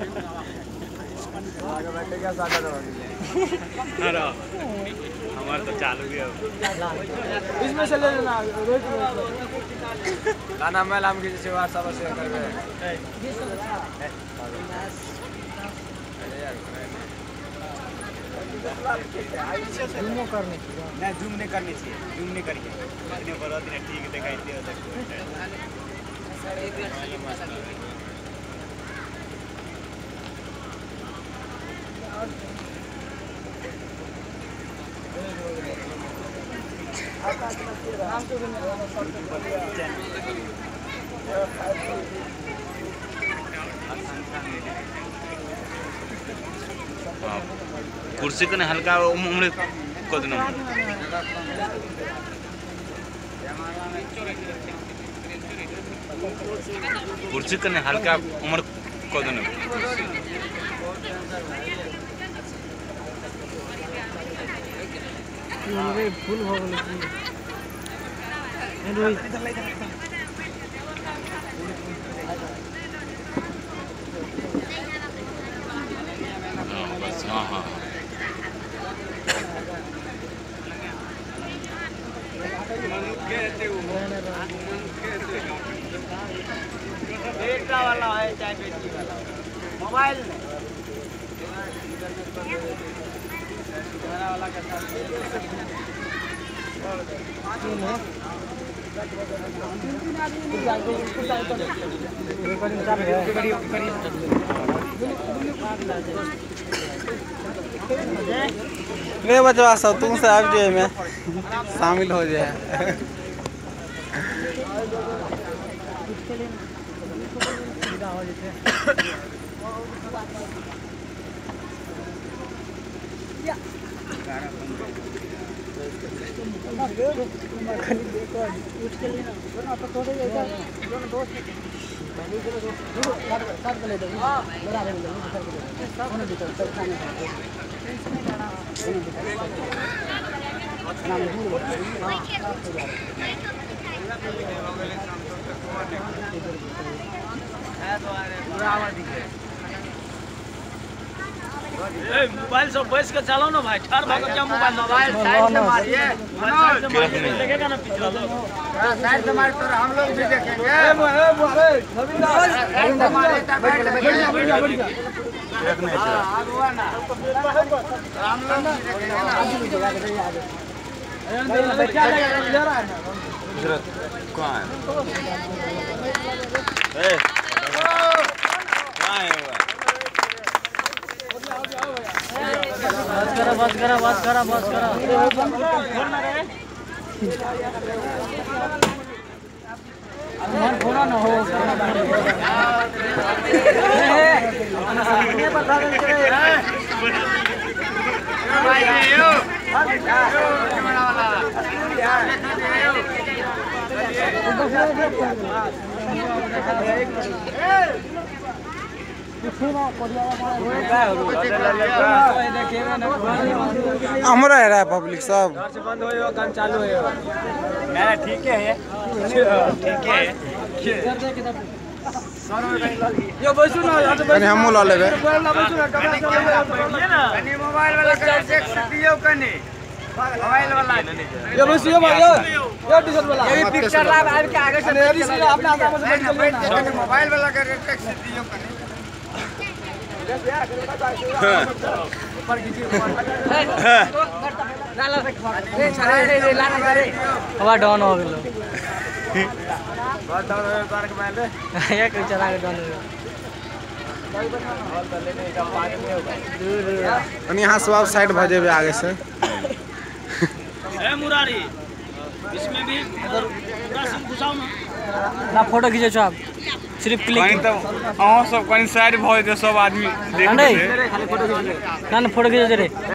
हमारा तो चालू भी है इसमें से ले लेना का नाम है लाम की जैसे WhatsApp से करबे जूम करने ना जूम नहीं करनी चाहिए जूम नहीं करिए इतने बड़ा दिन ठीक दिखाई दे कुर्सी कने हल्का उम्र को दिन कुर्सी कने हल्का उम्र को दिन फुल हो गए बस हाँ हाँ बेटा वाला है चाहे बेटी वाला मोबाइल में वाला का रे बचवा सब तुम से आप जो में शामिल हो जाए मोबाइल सब बैठ के चलो ना भाई ठार भाग क्या मोबाइल साइड से मारिए देखेगा ना पिछला साइड से मार तो हम लोग भी देखेंगे बस करा फोना ना हो हमारा है रहा पब्लिक सब बंद हो काम चालू है मेरा ठीक है ठीक है यो बैठो ना कने हमू ला लेबे मोबाइल वाला देख सकतियो कने मोबाइल वाला यो बैठो भाई यो टी-शर्ट वाला ये पिक्चर लाइव आके आगे से अपने आगे से बैठ के मोबाइल वाला का रेट देख सकतियो कने ऊपर कीजिए लाला से लाला करे हवा डाउन हो गेलो बहुत डाउन हो पार्क में ले एक चला के डाउन हो और यहाँ सब आप साइड भ जेबे आगे से ए मुरारी इसमें भी पूरा सब घुसाओ ना फोटो खींचो छ आप सिर्फ क्लिक कहीं तो अहाँ सब कहीं साइड भ जे सब आदमी देख ना फोटो खींचो रे